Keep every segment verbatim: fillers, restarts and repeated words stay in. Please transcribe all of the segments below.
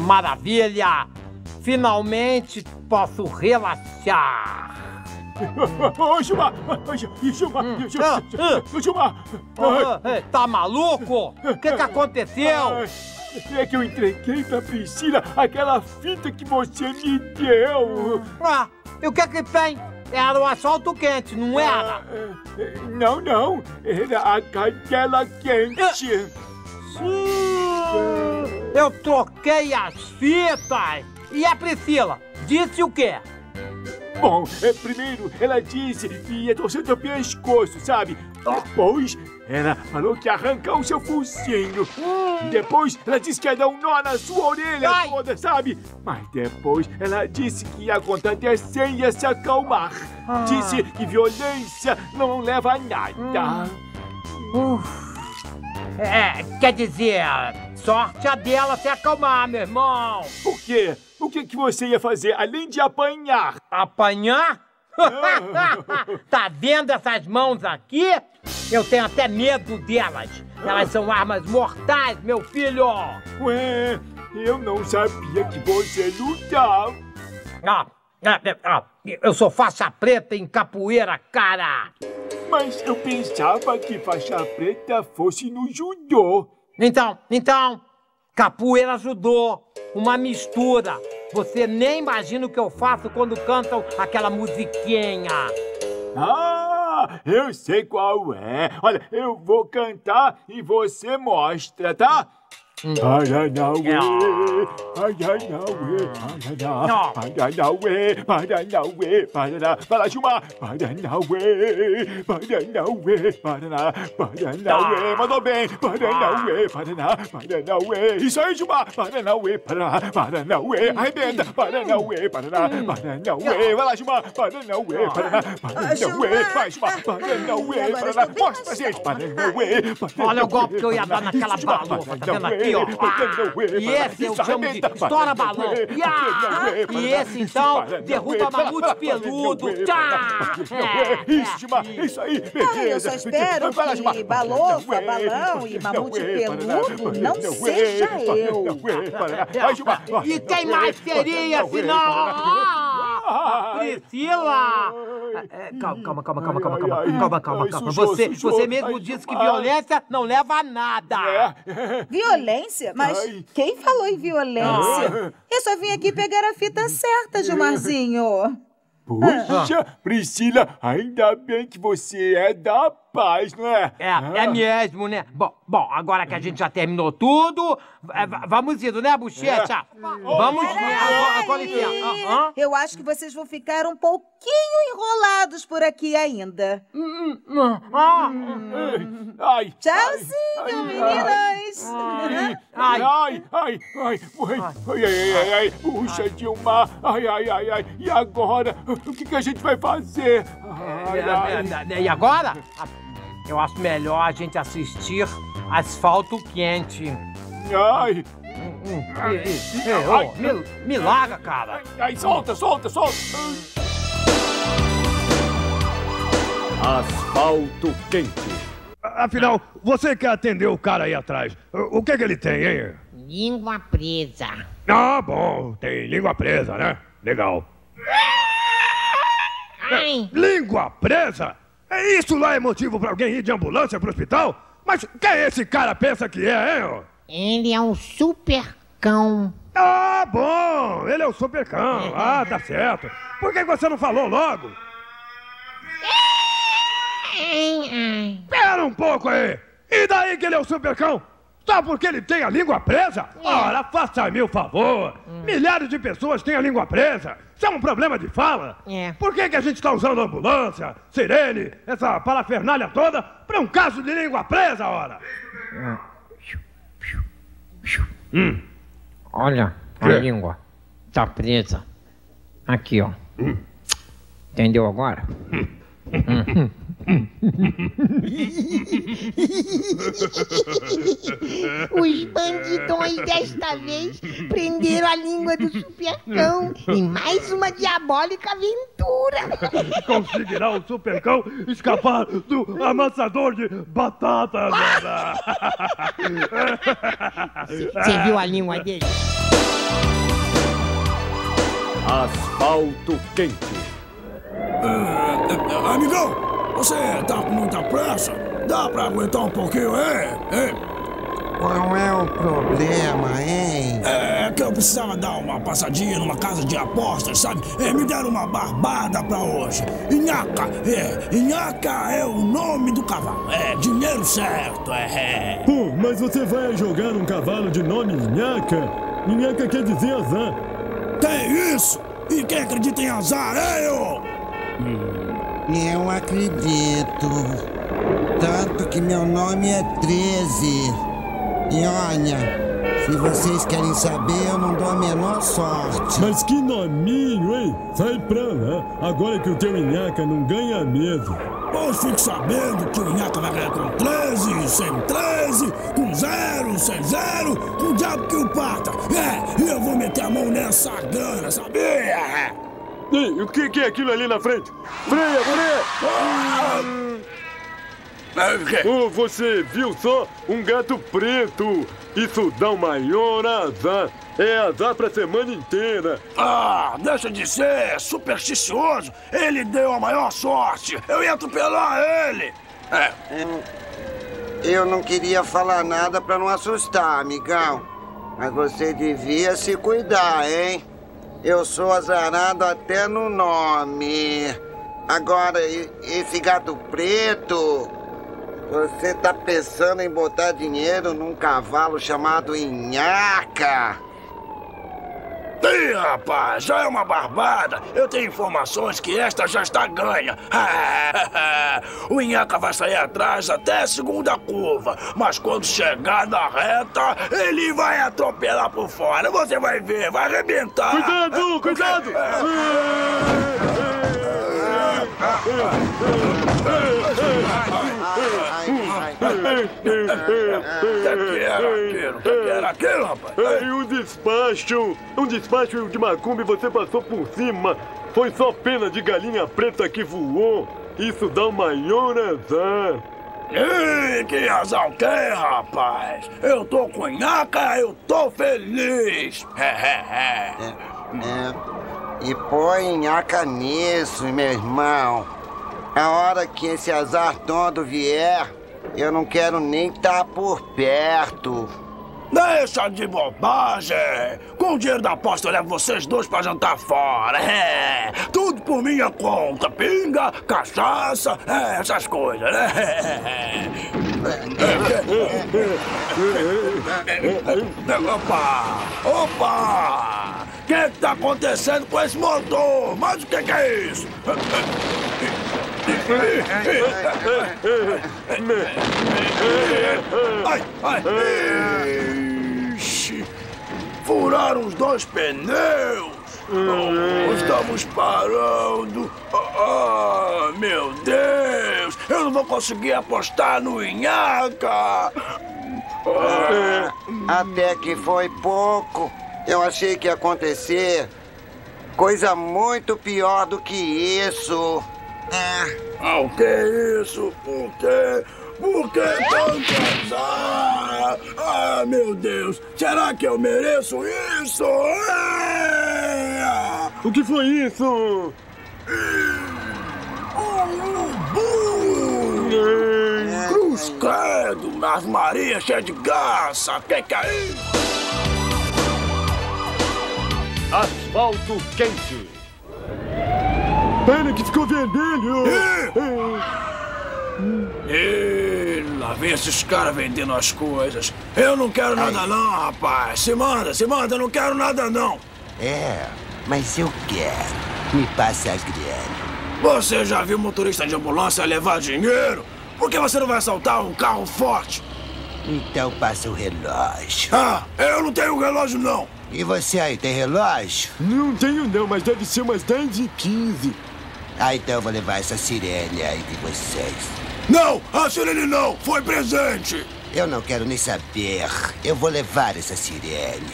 maravilha! Finalmente posso relaxar. Ô, Gilmar! Gilmar! Gilmar! Tá maluco? O que que aconteceu? É que eu entreguei pra Priscila aquela fita que você me deu. Ah, e o que que tem? Era o asfalto quente, não era? Não, não. Era a cadela quente. Sim, eu troquei as fitas. E a Priscila disse o quê? Bom, é, primeiro ela disse que ia torcer o teu pescoço, sabe? Depois ela falou que ia arrancar o seu focinho. Hum. Depois ela disse que ia dar um nó na sua orelha Ai. toda, sabe? Mas depois ela disse que ia contar até cem e ia se acalmar. Ah. Disse que violência não leva a nada. Hum. É, quer dizer, sorte a dela se acalmar, meu irmão. Por quê? O que, que você ia fazer, além de apanhar? Apanhar? Tá vendo essas mãos aqui? Eu tenho até medo delas. Elas são armas mortais, meu filho. Ué, eu não sabia que você lutava. Ah, ah, eu sou faixa preta em capoeira, cara. Mas eu pensava que faixa preta fosse no judô. Então, então, capoeira judô, uma mistura. Você nem imagina o que eu faço quando cantam aquela musiquinha. Ah, eu sei qual é. Olha, eu vou cantar e você mostra, tá? Paranauê, Paranauê, Paraná, Paranauê, Paranauê, Paraná. Vai lá, Gilmar. Paranauê, Paranauê, Paraná, Paranauê. Mandou bem. Paranauê, Paraná, Paranauê. Isso aí, Gilmar. Paranauê, Paraná, Paranauê. Arrebenta. Paranauê, Paraná, Paranauê. Vai lá, Gilmar. Paranauê, Paraná, Paranauê. Vai, Gilmar. Paranauê, Paraná. Mostra pra gente. Paranauê, Paranauê. Olha o golpe que eu ia dar naquela balofa, tá vendo aqui? Ah, e esse eu chamo de estoura balão. Ah, e esse, então, derruba mamute peludo. Tchá! Isso, Gilmar, isso aí, beleza. Eu só espero que balofa, balão e mamute peludo não seja eu. E quem mais seria, senão... Priscila! Calma, calma, calma, calma, calma, calma, calma, calma, calma. Você, você mesmo disse que violência não leva a nada. Violência? Mas quem falou em violência? Eu só vim aqui pegar a fita certa, Gilmarzinho. Puxa, Priscila, ainda bem que você é da paz, não é? É, é mesmo, né? Bom, bom, agora que a gente já terminou tudo, vamos indo, né, Bochecha? Vamos, com licença. Eu acho que vocês vão ficar um pouquinho enrolados por aqui ainda. Ai, tchauzinho, meninas! Ai, ai, ai, ai, ai, ai, ai, puxa, Gilmar, ai, ai, ai, ai, e agora? O que, que a gente vai fazer? Ai, ai. E agora? Eu acho melhor a gente assistir Asfalto Quente. Ai! Ai, me, me larga, cara! Ai, solta, solta, solta! Asfalto Quente. Afinal, você que atendeu o cara aí atrás, o que que ele tem, hein? Língua presa. Ah, bom, tem língua presa, né? Legal. Ai. Língua presa? Isso lá é motivo pra alguém ir de ambulância pro hospital? Mas quem esse cara pensa que é, hein? Ele é um super cão. Ah, bom, ele é o super cão. Ah, tá certo. Por que você não falou logo? Espera um pouco aí! E daí que ele é o super cão? Só porque ele tem a língua presa? É. Ora, faça-me o favor! Hum. Milhares de pessoas têm a língua presa! Isso é um problema de fala! É. Por que que a gente está usando ambulância, sirene, essa parafernália toda pra um caso de língua presa, ora? Hum. Olha, a que? língua tá presa. Aqui, ó. Hum. Entendeu agora? Hum. Hum. Os bandidões desta vez prenderam a língua do Supercão em mais uma diabólica aventura. Conseguirá o Supercão escapar do amassador de batata? Você viu a língua dele? Asfalto quente. Uh, amigão, você tá com muita pressa? Dá pra aguentar um pouquinho, hein? hein? Qual é o problema, hein? É que eu precisava dar uma passadinha numa casa de apostas, sabe? É, me deram uma barbada pra hoje. Inhaca, é. Inhaca é o nome do cavalo. É, dinheiro certo, é. Pô, mas você vai jogar um cavalo de nome Inhaca? Inhaca quer dizer azar. Que isso? E quem acredita em azar, é eu? Eu acredito. Tanto que meu nome é treze. E olha, se vocês querem saber, eu não dou a menor sorte. Mas que nominho, hein? Sai pra lá. Agora que o teu Inhaca não ganha mesmo. Pois fique sabendo que o Inhaca vai ganhar com treze, sem treze, com zero, sem zero, com o diabo que o parta. É, e eu vou meter a mão nessa grana, sabia? Ei, o que, que é aquilo ali na frente? Freia, freia! Ah! Oh, você viu só? Um gato preto! Isso dá o maior azar! É azar pra semana inteira! Ah, deixa de ser supersticioso! Ele deu a maior sorte! Eu ia atropelar ele! É. Eu, eu não queria falar nada pra não assustar, amigão. Mas você devia se cuidar, hein? Eu sou azarado até no nome. Agora, esse gato preto... Você tá pensando em botar dinheiro num cavalo chamado Inhaca? Ih, rapaz, já é uma barbada. Eu tenho informações que esta já está ganha. O Inhaca vai sair atrás até a segunda curva. Mas quando chegar na reta, ele vai atropelar por fora. Você vai ver, vai arrebentar. Cuidado, cuidado! O que era aquilo, rapaz? É um despacho, um despacho de macumba e você passou por cima. Foi só pena de galinha preta que voou. Isso dá o maior azar. Ih, que azar o quê, rapaz? Eu tô com Inhaca, eu tô feliz. É, é. E põe Inhaca nisso, meu irmão. A hora que esse azar todo vier, eu não quero nem estar por perto. Deixa de bobagem! Com o dinheiro da aposta eu levo vocês dois pra jantar fora. É, tudo por minha conta. Pinga, cachaça, é, essas coisas, né? Opa! Opa! O que que tá acontecendo com esse motor? Mas o que que é isso? Ai, ai! Ixi! Furaram os dois pneus! Oh, estamos parando! Ah, meu Deus! Eu não vou conseguir apostar no Inhaca! Ah, até que foi pouco. Eu achei que ia acontecer coisa muito pior do que isso. É. Ah, o que é isso? Por quê? Por que tanto azar? Ah, meu Deus! Será que eu mereço isso? É. O que foi isso? É. Cruz credo! Nas Marias cheias de graça! Que que é isso? Asfalto quente. Pera que ficou vermelho! E lá vem esses caras vendendo as coisas. Eu não quero nada não, rapaz. Se manda, se manda, eu não quero nada não. É, mas eu quero. Me passa a grana. Você já viu motorista de ambulância levar dinheiro? Por que você não vai assaltar um carro forte? Então passa o relógio. Ah, eu não tenho relógio não. E você aí, tem relógio? Não tenho não, mas deve ser umas dez e quinze. Ah, então eu vou levar essa sirene aí de vocês. Não, a sirene não, foi presente. Eu não quero nem saber. Eu vou levar essa sirene.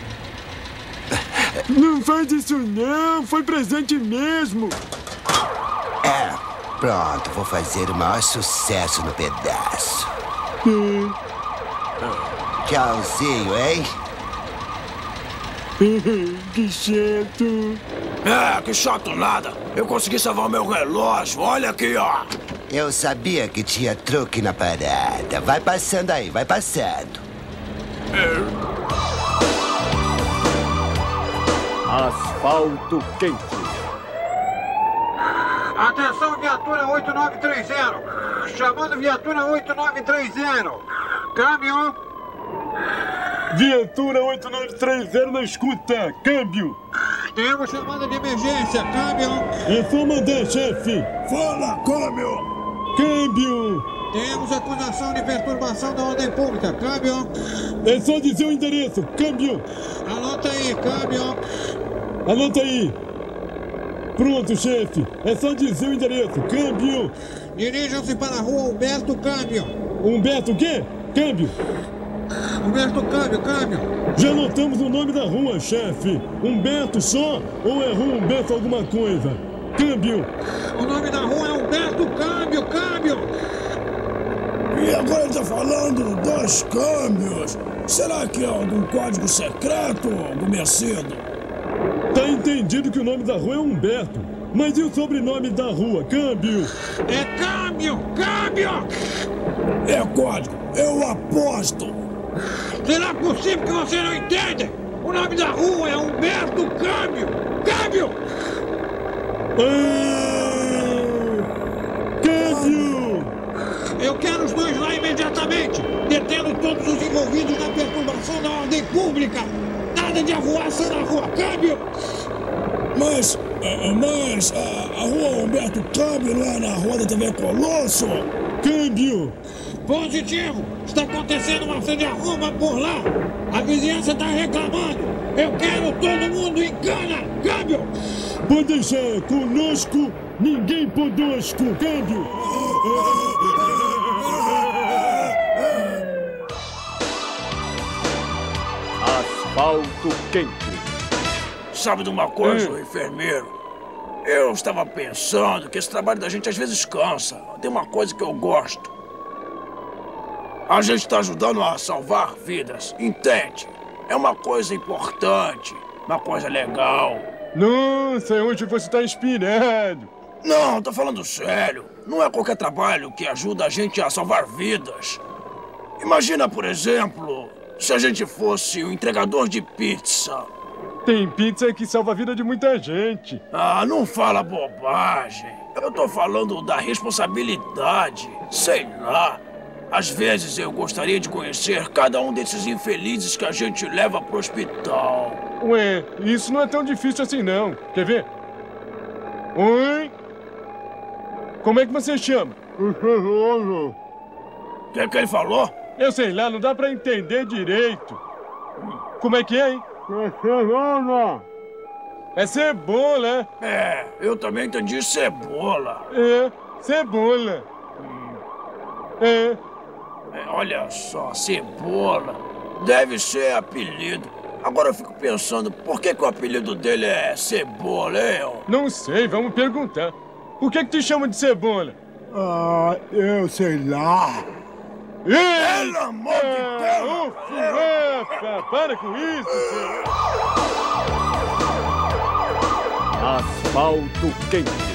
Não faz isso não, foi presente mesmo. É, pronto, vou fazer o maior sucesso no pedaço. Hum. Tchauzinho, hein? Que chato. É, que chato nada. Eu consegui salvar o meu relógio, olha aqui, ó. Eu sabia que tinha truque na parada. Vai passando aí, vai passando. Asfalto quente. Atenção, viatura oito nove três zero. Chamando viatura oito nove três zero. Câmbio. Viatura oito nove três zero na escuta. Câmbio. Temos chamada de emergência. Câmbio. É só mandar, chefe. Fala, câmbio. Câmbio. Temos acusação de perturbação da ordem pública. Câmbio. É só dizer o endereço. Câmbio. Anota aí, câmbio. Anota aí. Pronto, chefe. É só dizer o endereço. Câmbio. Dirijam-se para a rua Humberto Câmbio. Humberto o quê? Câmbio. Humberto Câmbio, câmbio. Já anotamos o nome da rua, chefe. Humberto só ou é rua Humberto alguma coisa? Câmbio. O nome da rua é Humberto Câmbio, câmbio. E agora ele tá falando dois câmbios. Será que é algum código secreto, Gumecido? Tá entendido que o nome da rua é Humberto. Mas e o sobrenome da rua? Câmbio. É câmbio, câmbio. É código, eu aposto. Será possível que você não entenda? O nome da rua é Humberto Câmbio. Câmbio. Ah, câmbio. Eu quero os dois lá imediatamente, detendo todos os envolvidos na perturbação da ordem pública. Nada de arruaça na rua, câmbio! Mas, mas, a, a rua Humberto Câmbio não é na rua da T V Colosso? Câmbio! Positivo! Está acontecendo uma festa de arromba por lá! A vizinhança está reclamando! Eu quero todo mundo em cana! Câmbio! Pode deixar, conosco, ninguém podosco! Câmbio! Asfalto quente. Sabe de uma coisa, hum. enfermeiro? Eu estava pensando que esse trabalho da gente às vezes cansa. Tem uma coisa que eu gosto. A gente está ajudando a salvar vidas, entende? É uma coisa importante, uma coisa legal. Nossa, onde você está inspirado? Não, tô falando sério. Não é qualquer trabalho que ajuda a gente a salvar vidas. Imagina, por exemplo, se a gente fosse o entregador de pizza. Tem pizza que salva a vida de muita gente. Ah, não fala bobagem. Eu tô falando da responsabilidade. Sei lá. Às vezes eu gostaria de conhecer cada um desses infelizes que a gente leva pro hospital. Ué, isso não é tão difícil assim não. Quer ver? Oi? Como é que você chama? O que é que ele falou? Eu sei lá, não dá pra entender direito. Como é que é, hein? Cebola. É cebola. É, eu também entendi cebola. É, cebola. Hum. É. é. Olha só, cebola. Deve ser apelido. Agora eu fico pensando, por que, que o apelido dele é Cebola, hein? Não sei, vamos perguntar. Por que que te chamam de Cebola? Ah, eu sei lá. Pelo amor de Deus! Ufa, ufa, para com isso, senhor! Asfalto quente.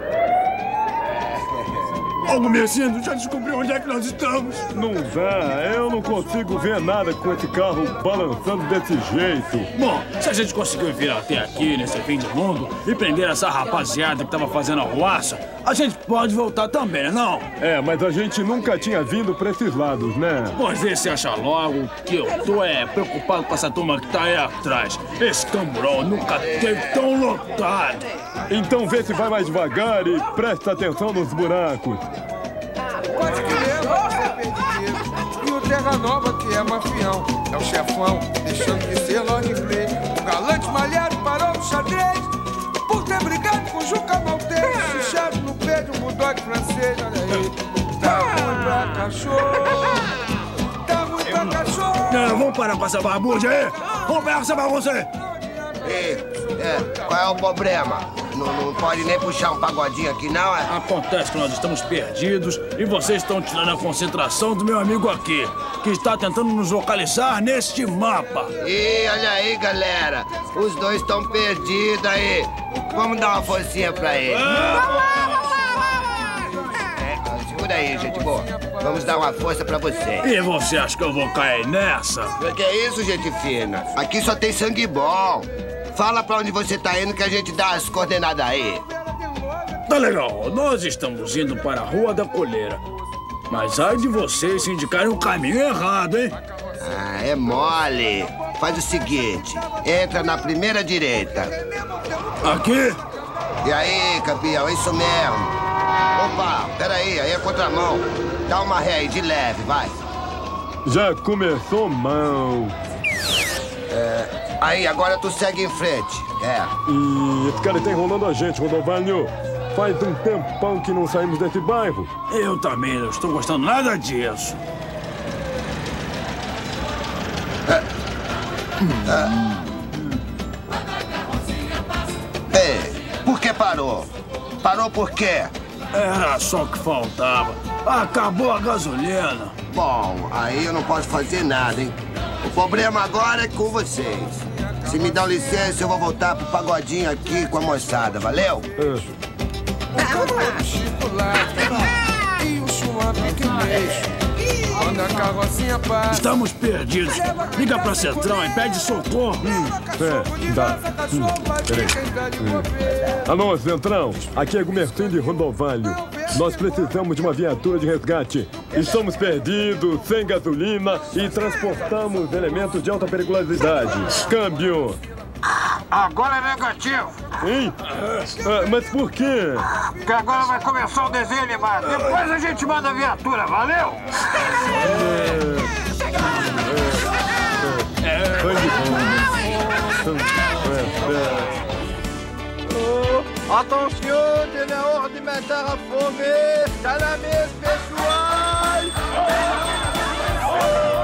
Ô, Gumecido, já descobriu onde é que nós estamos? Não dá, eu não consigo ver nada com esse carro balançando desse jeito. Bom, se a gente conseguiu vir até aqui nesse fim do mundo e prender essa rapaziada que tava fazendo arruaça, a gente pode voltar também, né não? É, mas a gente nunca tinha vindo pra esses lados, né? Pois vê se acha logo que eu tô é preocupado com essa turma que tá aí atrás. Esse camburão nunca teve tão lotado. Então vê se vai mais devagar e presta atenção nos buracos. Pode crer, vai ser perdido. E o Terra Nova, que é mafião, é o chefão, deixando de ser logo inglês. O galante malhado parou no xadrez por ter brigado com o Juca Maltês. sotaque francês, olha aí. Tá ruim pra cachorro. Tá ruim pra cachorro. Não, vamos parar com essa barbuja aí. Vamos parar com essa bagunça aí. Ei, é, qual é o problema? Não, não pode nem puxar um pagodinho aqui, não, é? Acontece que nós estamos perdidos e vocês estão tirando a concentração do meu amigo aqui, que está tentando nos localizar neste mapa. Ih, olha aí, galera. Os dois estão perdidos aí. Vamos dar uma forcinha pra ele. É, segura aí, gente boa. Vamos dar uma força pra você. E você acha que eu vou cair nessa? O que é isso, gente fina? Aqui só tem sangue bom. Fala pra onde você tá indo que a gente dá as coordenadas aí. Tá legal, nós estamos indo para a Rua da Colheira. Mas ai de vocês se indicarem o caminho errado, hein? Ah, é mole. Faz o seguinte, entra na primeira direita. Aqui? E aí, campeão, é isso mesmo. Opa, peraí, aí é contramão. Dá uma ré aí, de leve, vai. Já começou mal. É... Aí, agora tu segue em frente. É. E esse cara tá enrolando a gente, Rodovalho. Faz um tempão que não saímos desse bairro. Eu também não estou gostando nada disso. É. É. Ei, por que parou? Parou por quê? Era só o que faltava. Acabou a gasolina. Bom, aí eu não posso fazer nada, hein? O problema agora é com vocês. Se me dão licença, eu vou voltar pro pagodinho aqui com a moçada, valeu? Vamos lá. E o chuampi que mexo. Quando a carrocinha passa. Estamos perdidos. Liga pra central e pede socorro. Hum, é, dá. Hum, peraí. Hum. Alô, central. Aqui é Gumercindo de Rodovalho. Nós precisamos de uma viatura de resgate. Estamos perdidos, sem gasolina e transportamos elementos de alta periculosidade. Câmbio. Agora é negativo. Hein? Ah, mas por quê? Porque agora vai começar o desenho animado. Depois a gente manda a viatura, valeu? Attention, il est hors de mettre à fommer. Calamesse, pessoal!